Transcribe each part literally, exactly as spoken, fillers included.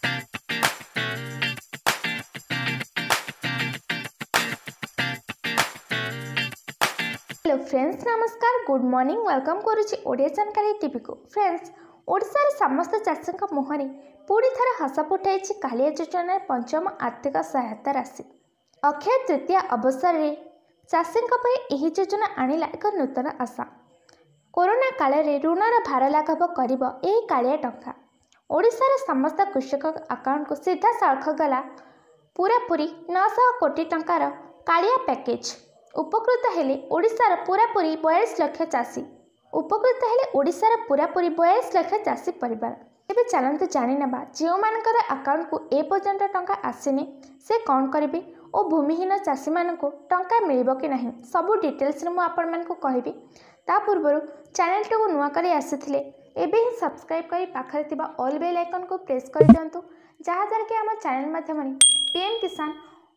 Hello friends, नमस्कार, good morning. Welcome करुच्ची ओडिया जानकारी टीवी को। फ्रेंड्स, ओडिशार समस्त चाषी मुहर पुणी थर हस फुटाई कालिया योजना पंचम आर्थिक सहायता राशि। अक्षय तृतीया अवसर में चाषी यह योजना आणला एक नूतन आशा। कोरोना काल में ऋणर भार लाघव कर कालिया टंका ओडिशार समस्त कृषक अकाउंट को सीधा सड़ख गला पूरापूरी नौ सौ कोटी टंकार कालिया पैकेज। उपकृत हेले ओडिशार पूरापूरी बयालीस लाख चाषी उपकृत हेले ओडिशार पूरापूरी बयालीस लाख चाषी परिवार। तेज चलते जाणी ना जो मानकर अकाउंट को ए पर्यंत टंका आसीनी से कौन करेंगे और भूमिहीन चाषी मान को टंका मिल कि नहीं सबू डिटेल्स मुझे आपण मानक कहबी। ता पूर्व चैनल टी को नुआ कर आसी एबे ही सब्सक्राइब कर पाखरे थिबा ऑल बेल आइकन को प्रेस कर दिंतु जहाँद्वारा कि आम चैनल माध्यम पीएम किसान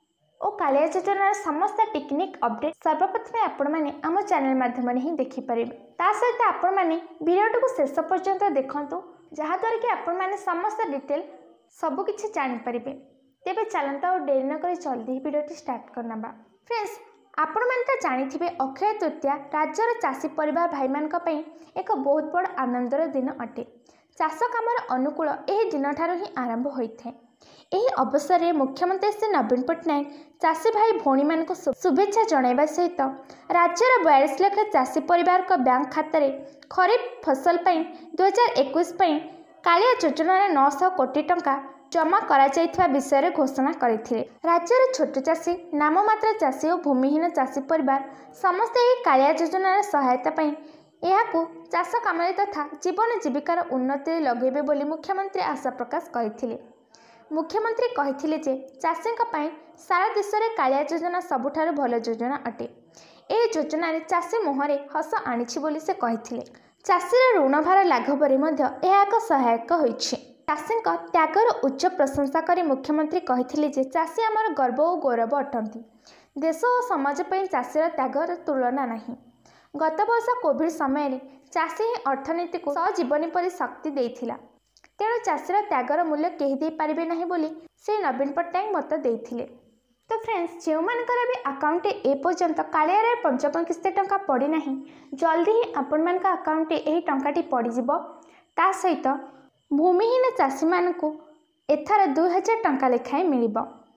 और कालिया योजनार समस्त टेक्निक अपडेट सर्वप्रथम आपण मैंने आम चैनल माध्यम ही देखिपारे। ता सहित आपण मैंने वीडियो को शेष पर्यंत देखंतु जहाँद्वारा कि आपण मैंने समस्त डिटेल सबकिछि जानीपारे। तेबे चलता और डेरी न करी जल्दी ही वीडियो स्टार्ट करना। फ्रेंड्स, आपण मैंने तो जानी अक्षय तृतीया राज्यर चाषी परिवार भाई मान एक बहुत बड़ आनंदर दिन अटे। चाष कामर अनुकूल यह दिन ठार ही आरंभ होता है। यही अवसर में मुख्यमंत्री श्री नवीन पट्टनायक चाषी भाई भौणी मान शुभेच्छा जणाइबा सहित राज्यर बयालीस लाख चाषी परिवार का बैंक खाता रे खरीफ फसल दुई हजार इक्कीस कालिया योजनार नौ सौ कोटी टंका जमा करा जाइथिबा विषय घोषणा करथिले। राज्यर छोट चाषी नाममात्र चाषी और भूमिहीन चाषी परिवार समस्त यह कालिया योजनार सहायता पाई यहाकू चाष काम तथा जीवन जीविकार उन्नति लगेबे बोली मुख्यमंत्री आशा प्रकाश करथिले। मुख्यमंत्री कहिथिले जे चाषी सारा देश में कालिया योजना सबुठारु भल योजना अटे। यह योजन चाषी मुहरे हस आनिछि बोली से कहिथिले। चाषीर ऋण भार लाघवरे मध्य यह एक सहायक होइछि। चाषी त्यागर उच्च प्रशंसा करी मुख्यमंत्री कहिथिले जे चाषी आमर गर्व और गौरव अटंती। देश और समाज पर चाषीर त्यागर तुलना नहीं। गत वर्ष कोविड समय चाषी ही अर्थनीति को सहजीवनी पर शक्ति देइथिला। तेणु चाषीर त्यागर मूल्य कहीं दे पारिबे नहीं बोली श्री नवीन पट्टनायक मत देइथिले। तो फ्रेंड्स, जो मानकर भी अकाउंट ए पर्यंत कालियार पंचम किस्ती टंका पड़ी नहीं जल्दी ही आपण मान अकाउंट यही टंकाटी पड़ीजिब। ता सहित भूमिहीन चाषी मान को एथार दुई हजार टंका लेखाएं मिल।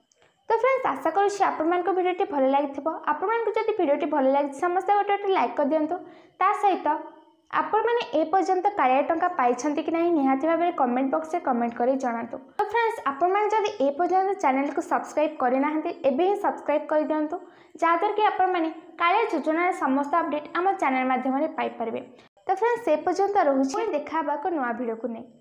तो फ्रेंड्स, आशा करुँच आपण भिडियोटी भल लगी। आपण मानक जदि भिडियोटी भल लगी समस्त गोटे लाइक कर दिंतु। ता सहित आपण मैंने ए पर्यंत कालिया टंका पाई कि नहीं निहाती भाव में कमेंट बॉक्स में कमेंट कर जनातु। तो फ्रेंड्स, आपण मैंने जदि ए पर्यंत चैनल को सब्सक्राइब करना एबे ही सब्सक्राइब कर दिंतु जहाँद्वारा कि आपण मैंने कालिया योजनार समस्त अपडेट आम चैनल माध्यम पाई पारे। तो फ्रेंड्स, से पर्यंत रोचे देखा नुआ भिडियो को नहीं।